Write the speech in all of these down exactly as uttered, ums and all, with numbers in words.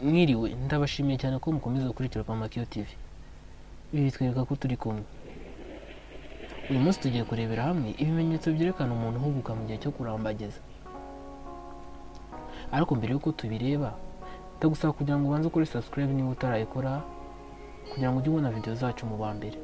Mwiriwe, ndabashimiye cyane ko mukomeza gukurikira Pamakio T V. Ibi bitwereka ko turi kumwe. Uyu munsi tugiye kurebera hamwe ibimenyetso byerekana umuntu uhubuka mu gihe cyo kurambagiza. Ariko mbere yuko tubireba, ndagusaba kugira ngo ubanze ukore subscribe niba utarayikora, kugira ngo ujye ubona video zacu mu ba mbere.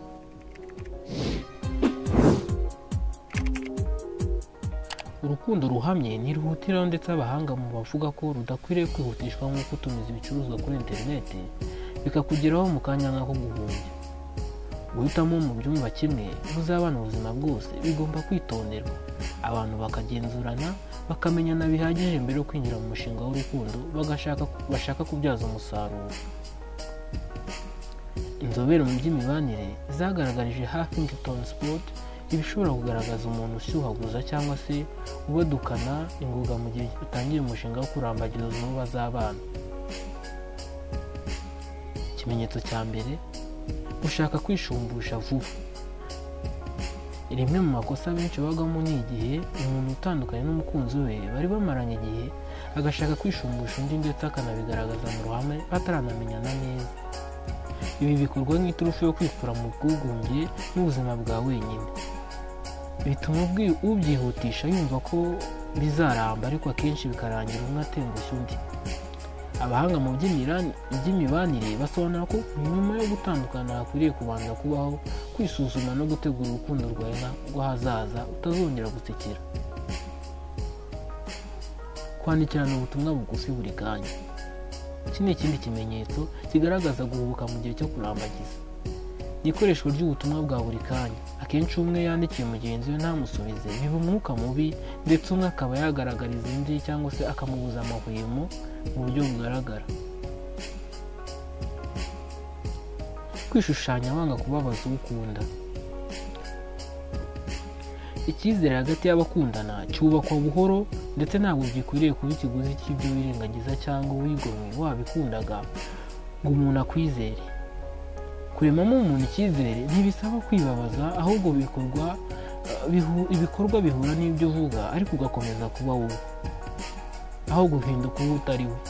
Urukundo ruhamye ntiruhutiraho, ndetse abahanga mu bavuga ko rudakwiriye kwihutishwa nk'uko tumiza ibicuruzwa kuri internet bikakugeraho mu kanya nk'ako guhumbya. Guhitamo mu byumba kimwe muzabana ubuzima bwose bigomba kwitonderwa. Abantu bakagenzurana, bakamenyana bihagije mbere yo kwinjira mu mushinga w'urukundo bagashaka bashaka kubyaza umusaruro. Inzobere mu by'imibanire zagaragarije Huffington Sport ibishobora kugaragaza umuntu ushyuhaguza cyangwa se ubadukana ingoga mu gihe utangiye umushinga wo kurambagiza n'uwo bazabana. Ikimenyetso cya mbere, ushaka kwishumbusha vuba. Rimwe mu makosa benshi bagamo ni igihe umuntu utandukanye n'umukunzi we bari bamaranye igihe agashaka kwishumbusha undi, ndetse akanabigaragaza mu ruhame bataranamenyana neza. Ibi bikorwa nk'iturufu yo kwikura mu bwigunge n'ubuzima bwa wenyine. Bituma ubyihutisha yumva ko bizaramba, ariko akenshi bikarangira umwe atengushye undi. Abahanga mu by'imibanire basobanura ko nyuma yo gutandukana hakwiriye kubanza kubaho kwisuzuma no gutegura urukundo rwawe rw'ahazaza utazongera gusekera. Kwandikirana ubutumwa bugufi buri kanya. Iki ni ikindi kimenyetso kigaragaza guhubuka mu gihe cyo kurambagiza. Ikoreshwa ry'ubutumwa bwa buri kanya. Akenshi umwe yandikiye mugenzi we ntamusubize, biba umwuka mubi, ndetse umwe akaba yagaragariza undi cyangwa se akamubuza amahwemo mu buryo bugaragara. Kwishushanya wanga kubabaza uwo ukunda. Icyizere hagati y'abakundana cyubakwa buhoro, ndetse ntabwo gikwiriye kuba ikiguzi cy'ibyo wirengagiza cyangwa wigomwe wabikundaga ngo umuntu akwizere. Kuremamo umuntu icyizere ntibisaba kwibabaza, ahubwo bikorwa ibikorwa bihura n'ibyo uvuga, ariko ugakomeza kuba wowe aho guhinduka uwo utari we.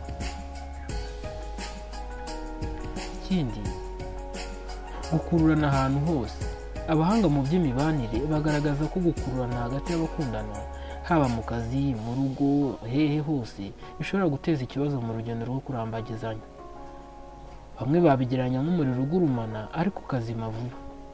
Ikindi, gukururana ahantu hose. Abahanga mu by'imibanire bagaragaza ko gukururana hagati y'abakundana, haba mu kazi, mu rugo, hehe hose, bishobora guteza ikibazo mu rugendo rwo kurambagizanya. Bamwe babigeranya nk'umuriro ugurumana ariko ukazima vuba.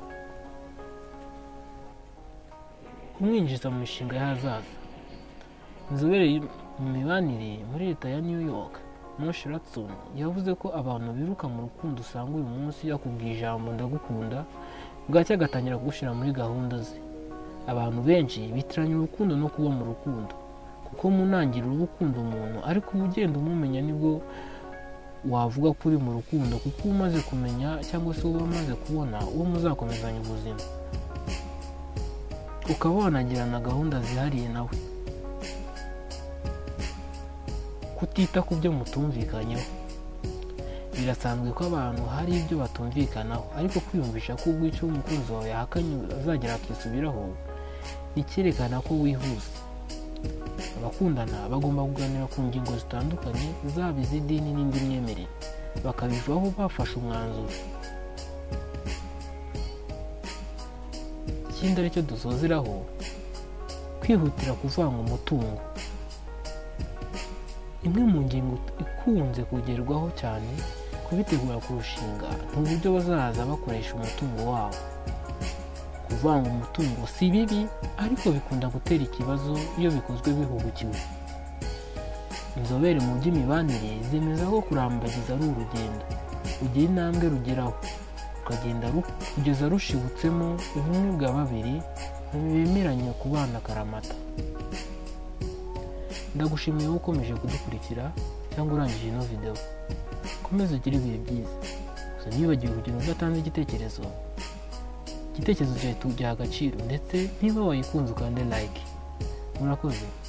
Kumwinjiza mu mishinga y'ahazaza. Inzobere mu mibanire muri leta ya New York, Moshe Ratson, yavuze ko abantu biruka mu rukundo usanga uyu munsi yakubwiye ijambo ndagukunda, bwacya agatangira kugushyira muri gahunda ze. Abantu benshi bitiranya urukundo no kuba mu rukundo, kuko mu ntangiriro uba ukunda umuntu, ariko uba ugenda umumenya nibwo wavuga ko uri mu rukundo, kuko umaze kumenya cyangwa se uba umaze kubona uwo muzakomezanya ubuzima, ukaba wanagirana gahunda zihariye nawe. Kutita ku byo mutumvikanyeho. Birasanzwe ko abantu hari ibyo batumvikanaho, ariko kwiyumvisha ko ubwo icyo umukunzi wawe yahakanye azagera akisubiraho nicyerekana ko wihuse. Abakundana bagomba kuganira ku ngingo zitandukanye, zaba iz'idini n'indi myemerere, bakabivaho bafashe umwanzuro. Ikindi aricyo dusozeraho, kwihutira kuvanga umutungo. Imwe mu ngingo ikunze kugerwaho cyane kubitegura kurushinga ni uburyo bazaza bakoresha umutungo wabo. Kuvanga umutungo si bibi, ariko bikunda gutera ikibazo iyo bikozwe bihubukiwe. Inzobere mu by'imibanire zemeza ko kurambagiza ari urugendo ugira intambwe rugeraho, ukagenda kugeza rushibutsemo ubumwe bwa babiri bemeranya kubana akaramata. Ndagushimiye ko ukomeje kudukurikira cyangwa urangije ino video. Komeza ugire ibihe byiza. Gusa ntiwibagiwe kugira udatanze igitekerezo. Igitekerezo cyawe tugiha agaciro, ndetse niba wayikunze ukande like. Murakoze.